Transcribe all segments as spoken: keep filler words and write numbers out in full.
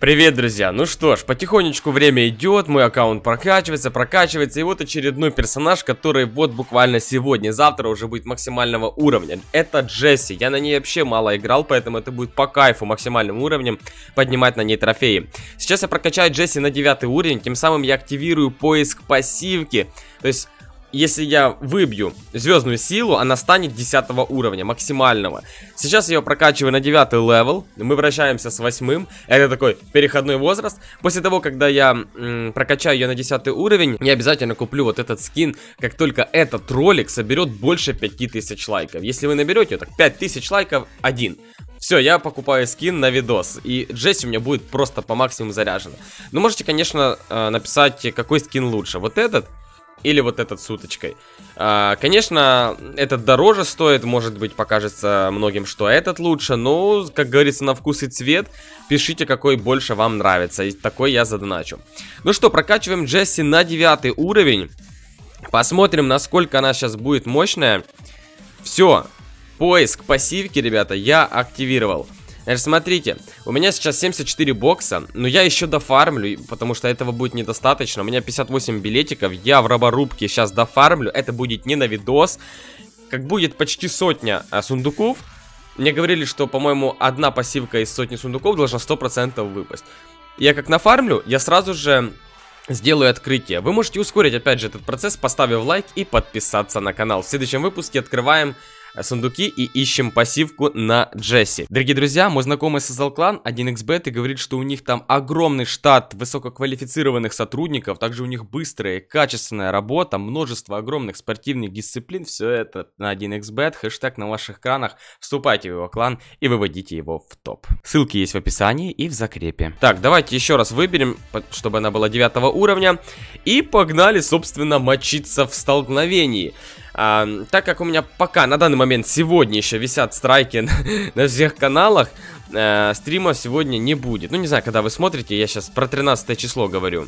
Привет, друзья! Ну что ж, потихонечку время идет, мой аккаунт прокачивается, прокачивается, и вот очередной персонаж, который вот буквально сегодня, завтра уже будет максимального уровня. Это Джесси. Я на ней вообще мало играл, поэтому это будет по кайфу максимальным уровнем поднимать на ней трофеи. Сейчас я прокачаю Джесси на девятый уровень, тем самым я активирую поиск пассивки, то есть... Если я выбью звездную силу, она станет десятого уровня, максимального. Сейчас я ее прокачиваю на девятый левел. Мы вращаемся с восьмым. Это такой переходной возраст. После того, когда я м, прокачаю ее на десятый уровень, я обязательно куплю вот этот скин, как только этот ролик соберет больше пяти тысяч лайков. Если вы наберете, так пять тысяч лайков, один. Все, я покупаю скин на видос. И Джесси у меня будет просто по максимуму заряжена. Ну, можете, конечно, написать, какой скин лучше. Вот этот. Или вот этот с уточкой. а, Конечно, этот дороже стоит. Может быть, покажется многим, что этот лучше. Но, как говорится, на вкус и цвет. Пишите, какой больше вам нравится. И такой я задоначу. Ну что, прокачиваем Джесси на девятый уровень. Посмотрим, насколько она сейчас будет мощная. Все, поиск пассивки, ребята, я активировал. Значит, смотрите, у меня сейчас семьдесят четыре бокса, но я еще дофармлю, потому что этого будет недостаточно. У меня пятьдесят восемь билетиков, я в роборубке сейчас дофармлю, это будет не на видос. Как будет почти сотня а, сундуков, мне говорили, что, по-моему, одна пассивка из сотни сундуков должна сто процентов выпасть. Я как нафармлю, я сразу же сделаю открытие. Вы можете ускорить, опять же, этот процесс, поставив лайк и подписаться на канал. В следующем выпуске открываем сундуки и ищем пассивку на Джесси. Дорогие друзья, мой знакомый создал клан один икс бет и говорит, что у них там огромный штат высококвалифицированных сотрудников, также у них быстрая, качественная работа, множество огромных спортивных дисциплин. Все это на один икс бет, хэштег на ваших экранах. Вступайте в его клан и выводите его в топ. Ссылки есть в описании и в закрепе. Так, давайте еще раз выберем, чтобы она была девятого уровня. И погнали, собственно, мочиться в столкновении. А, так как у меня пока на данный момент сегодня еще висят страйки на, на всех каналах, э, стрима сегодня не будет. Ну, не знаю, когда вы смотрите, я сейчас про тринадцатое число говорю.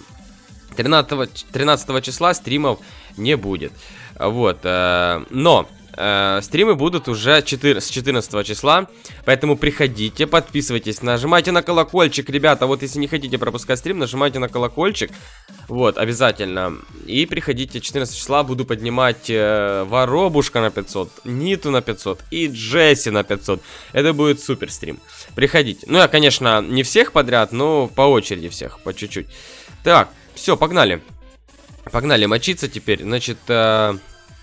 тринадцатого числа стримов не будет. Вот, э, но... Uh, стримы будут уже с четырнадцатого числа, поэтому приходите, подписывайтесь, нажимайте на колокольчик, ребята. Вот если не хотите пропускать стрим, нажимайте на колокольчик. Вот, обязательно. И приходите четырнадцатого числа, буду поднимать uh, Воробушка на пятьсот, Ниту на пятьсот и Джесси на пятьсот. Это будет супер стрим. Приходите. Ну, я, конечно, не всех подряд, но по очереди всех, по чуть-чуть. Так, все, погнали. Погнали мочиться теперь. Значит... Uh...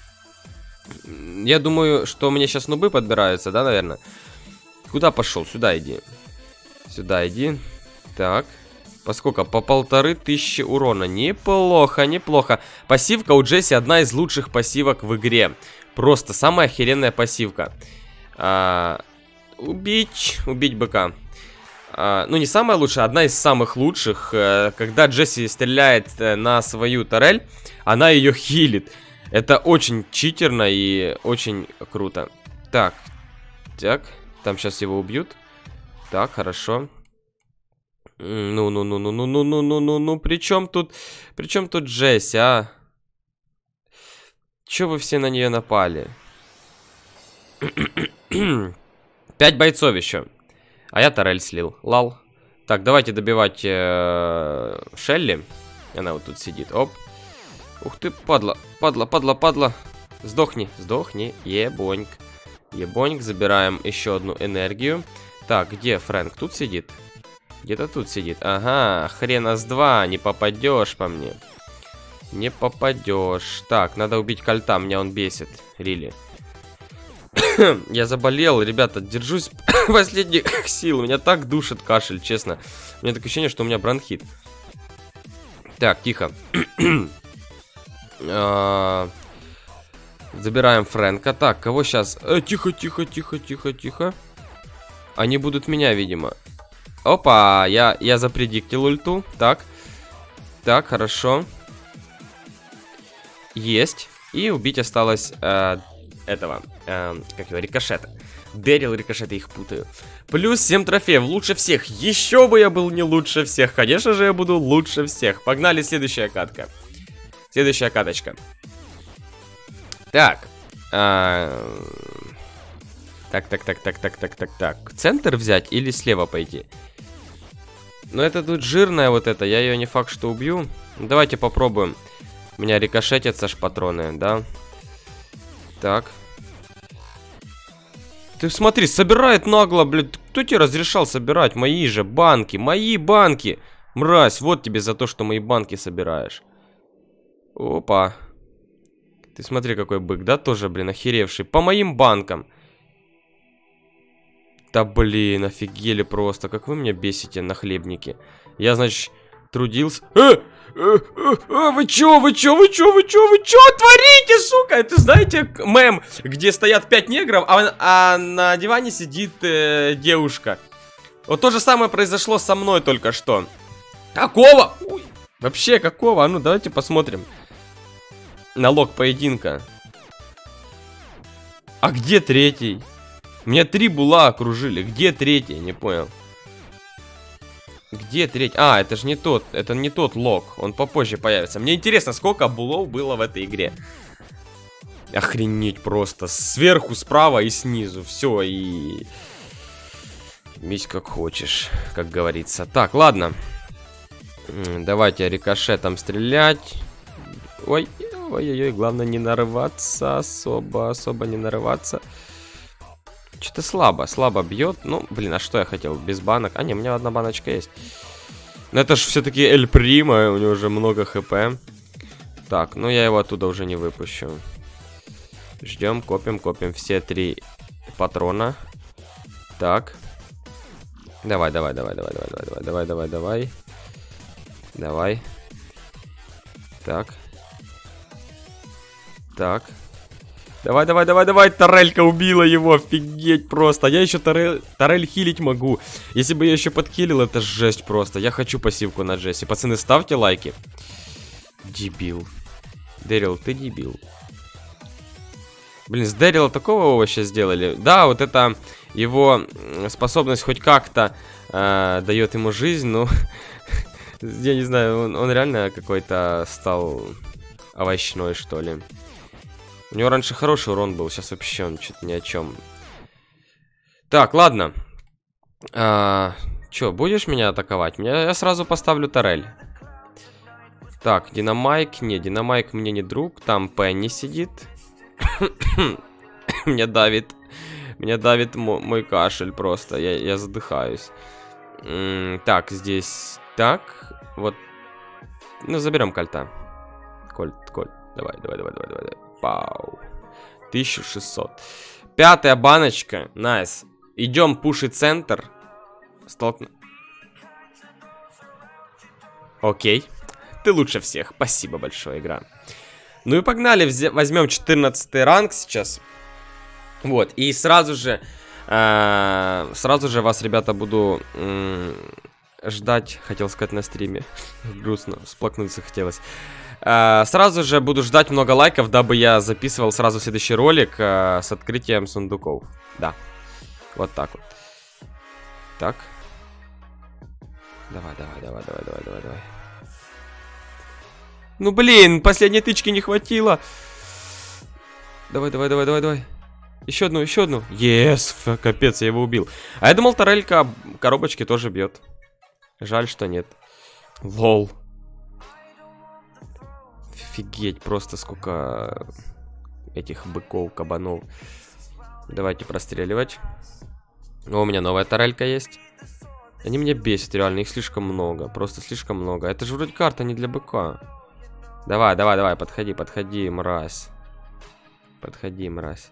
Я думаю, что мне сейчас нубы подбираются, да, наверное? Куда пошел? Сюда иди. Сюда иди. Так. По сколько? По полторы тысячи урона. Неплохо, неплохо. Пассивка у Джесси одна из лучших пассивок в игре. Просто самая охеренная пассивка. А, убить. Убить быка. А, ну, не самая лучшая, одна из самых лучших. Когда Джесси стреляет на свою турель, она ее хилит. Это очень читерно и очень круто. Так, так, там сейчас его убьют. Так, хорошо. Ну-ну-ну-ну-ну-ну-ну-ну-ну-ну. При чем тут, при чем тут Джесси, а? Че вы все на нее напали? Пять бойцов еще. А я турель слил. Лал. Так, давайте добивать э, Шелли. Она вот тут сидит. Оп. Ух ты, падла, падла, падла, падла. Сдохни, сдохни, ебоньк. Ебоньк, забираем еще одну энергию. Так, где Фрэнк? Тут сидит? Где-то тут сидит. Ага, хрена с два, не попадешь по мне. Не попадешь. Так, надо убить кольта, меня он бесит. Рили. Я заболел, ребята, держусь последних сил. Меня так душит кашель, честно. У меня такое ощущение, что у меня бронхит. Так, тихо. А, забираем Фрэнка. Так, кого сейчас? Э, тихо, тихо, тихо, тихо, тихо. Они будут меня, видимо. Опа, я, я запредиктил ульту. Так, так, хорошо. Есть. И убить осталось э, этого, э, как его, рикошета. Дэрил, рикошет, я их путаю. Плюс семь трофеев, лучше всех. Еще бы я был не лучше всех. Конечно же, я буду лучше всех. Погнали, следующая катка. Следующая каточка. Так. А... Так, так, так, так, так, так, так, так. Центр взять или слева пойти? Но это тут жирная вот эта, я ее не факт, что убью. Давайте попробуем. У меня рикошетятся ж патроны, да? Так. Ты смотри, собирает нагло, блядь. Кто тебе разрешал собирать? Мои же банки, мои банки. Мразь, вот тебе за то, что мои банки собираешь. Опа. Ты смотри, какой бык, да? Тоже, блин, охеревший. По моим банкам. Да, блин, офигели просто. Как вы меня бесите, нахлебники. Я, значит, трудился... Э! Э, э, э, вы чё, вы чё, вы чё, вы чё, вы чё творите, сука? Это, знаете, мем, где стоят пять негров, а, а на диване сидит э, девушка. Вот то же самое произошло со мной только что. Какого? Ой, вообще, какого? А ну, давайте посмотрим. Налог поединка. А где третий? Меня три була окружили. Где третий? Не понял. Где третий? А, это же не тот. Это не тот лог. Он попозже появится. Мне интересно, сколько булов было в этой игре. Охренеть просто. Сверху, справа и снизу. Все, и... Мись как хочешь, как говорится. Так, ладно. Давайте рикошетом стрелять. Ой, ой-ой-ой, главное не нарываться. Особо, особо не нарываться. Что-то слабо, слабо бьет. Ну, блин, а что я хотел? Без банок. А, не, у меня одна баночка есть. Но это же все-таки Эль Прима, у него уже много хп. Так, ну я его оттуда уже не выпущу. Ждем, копим, копим все три патрона. Так. Давай, давай, давай, давай, давай, давай, давай, давай, давай. Давай. Так. Так. Давай, давай, давай, давай. Тарелька убила его. Офигеть просто. Я еще Тарель, Тарель хилить могу. Если бы я еще подхилил, это жесть просто. Я хочу пассивку на Джесси. Пацаны, ставьте лайки. Дебил. Дэрил, ты дебил. Блин, с Дэрила такого вообще сделали. Да, вот это его способность хоть как-то э, дает ему жизнь. Но я не знаю, он, он реально какой-то стал овощной, что ли. У него раньше хороший урон был, сейчас вообще он что-то ни о чем. Так, ладно. А, Че, будешь меня атаковать? Меня, я сразу поставлю Тарель. Так, Динамайк. Не, Динамайк мне не друг. Там Пенни сидит. Меня давит. Меня давит мой кашель просто. Я, я задыхаюсь. М-м, так, здесь... Так, вот. Ну, заберем кольта. Кольт, кольт. Давай, давай, давай, давай, давай. Пау. тысяча шестьсот. Пятая баночка. Найс. Идем пушить центр. Столкну. Окей. Ты лучше всех. Спасибо большое, игра. Ну и погнали. Возьмем четырнадцатый ранг сейчас. Вот. И сразу же... Э, сразу же вас, ребята, буду... ждать. Хотел сказать на стриме. Грустно. Сплакнуть захотелось. Uh, сразу же буду ждать много лайков, дабы я записывал сразу следующий ролик uh, с открытием сундуков. Да. Вот так вот. Так. Давай, давай, давай, давай, давай, давай, давай. Ну блин, последней тычки не хватило. Давай, давай, давай, давай, давай. Еще одну, еще одну. Ес, yes, капец, я его убил. А я думал, Тарелька коробочки тоже бьет. Жаль, что нет. Лол. Офигеть, просто сколько этих быков, кабанов. Давайте простреливать. О, у меня новая тарелька есть. Они меня бесят, реально, их слишком много. Просто слишком много. Это же вроде карта не для быка. Давай, давай, давай, подходи, подходи, мразь. Подходи, мразь.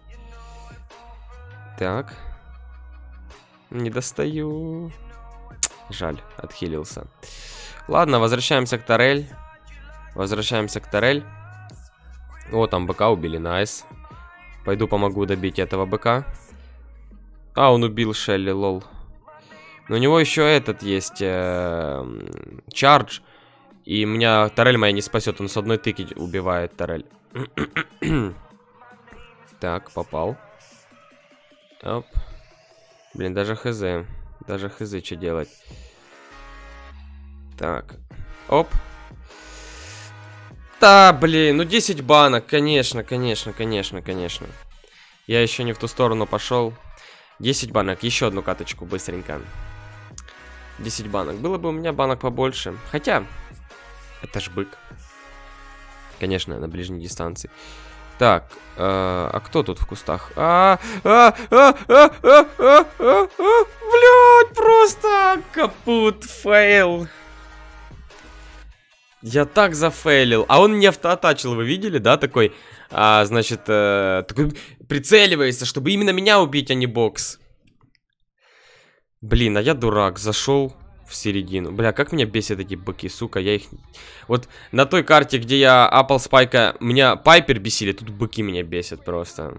Так. Не достаю. Жаль, отхилился. Ладно, возвращаемся к Тарель. Возвращаемся к Тарель. О, там быка убили, найс. Пойду помогу добить этого быка. А, он убил Шелли, лол. Но у него еще этот есть э, чардж. И меня Тарель моя не спасет. Он с одной тыки убивает Тарель. Так, попал. Оп. Блин, даже хз. Даже хз, что делать. Так. Оп. Да, блин, ну десять банок, конечно, конечно, конечно, конечно. Я еще не в ту сторону пошел. десять банок, еще одну каточку быстренько. десять банок. Было бы у меня банок побольше. Хотя, это ж бык. Конечно, на ближней дистанции. Так, э, а кто тут в кустах? А, а, а, а, а, а, а, а, блядь, просто капут, фейл. Я так зафейлил. А он не автоатачил, вы видели, да, такой, а, значит, э, такой прицеливается, чтобы именно меня убить, а не бокс. Блин, а я дурак, зашел в середину. Бля, как меня бесят эти быки, сука, я их... Вот на той карте, где я апал спайка, меня пайпер бесили, тут быки меня бесят просто.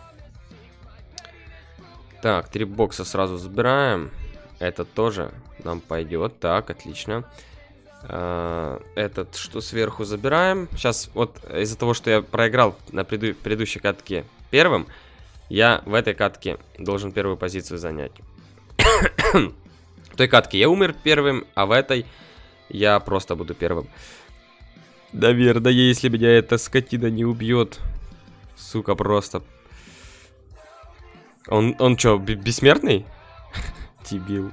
Так, три бокса сразу забираем. Это тоже нам пойдет. Так, отлично. А, этот, что сверху, забираем. Сейчас, вот из-за того, что я проиграл на преду предыдущей катке первым, я в этой катке должен первую позицию занять. В той катке я умер первым, а в этой я просто буду первым. Наверное, если меня эта скотина не убьет. Сука, просто. Он, он что, бессмертный? Дебил.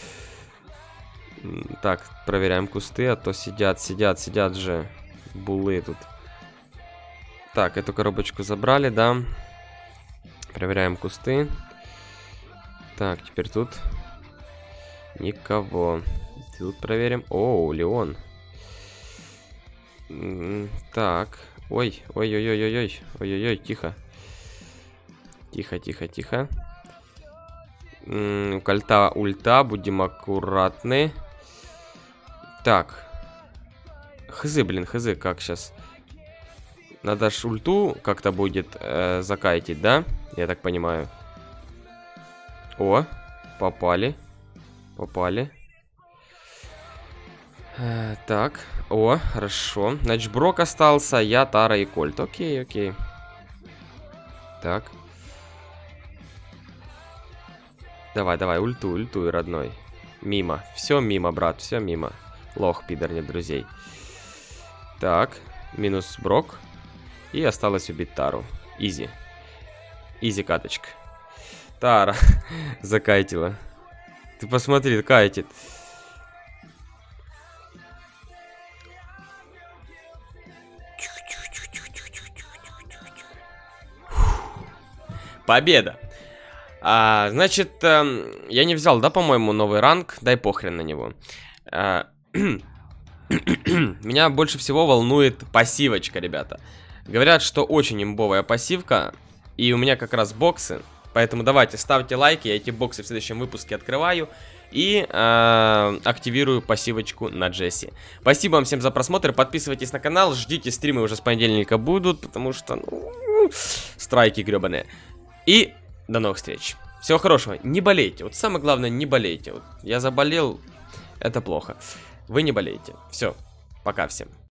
Так, проверяем кусты, а то сидят, сидят, сидят же булы тут. Так, эту коробочку забрали, да. Проверяем кусты. Так, теперь тут никого. Тут проверим. О, Леон. Так. Ой, ой-ой-ой-ой-ой. Ой-ой-ой, тихо. Тихо, тихо, тихо. У кольта ульта, будем аккуратны. Так. Хз, блин, хз, как сейчас? Надо ж ульту как-то будет э, закайтить, да? Я так понимаю. О, попали. Попали. Э, так, о, хорошо. Значит, Брок остался, я, Тара и Кольт. Окей, окей. Так. Давай, давай, ультуй, ультуй, родной. Мимо. Все мимо, брат, все мимо. Лох, пидор, нет друзей. Так, минус Брок. И осталось убить Тару. Изи. Изи каточка. Тара закайтила. Ты посмотри, кайтит. Победа. А, значит, э, я не взял, да, по-моему, новый ранг. Дай похрен на него. А, меня больше всего волнует пассивочка, ребята. Говорят, что очень имбовая пассивка. И у меня как раз боксы. Поэтому давайте, ставьте лайки. Я эти боксы в следующем выпуске открываю. И э, активирую пассивочку на Джесси. Спасибо вам всем за просмотр. Подписывайтесь на канал. Ждите, стримы уже с понедельника будут. Потому что, ну, страйки гребаные. И до новых встреч. Всего хорошего. Не болейте. Вот самое главное, не болейте. Вот я заболел. Это плохо. Вы не болейте. Все. Пока всем.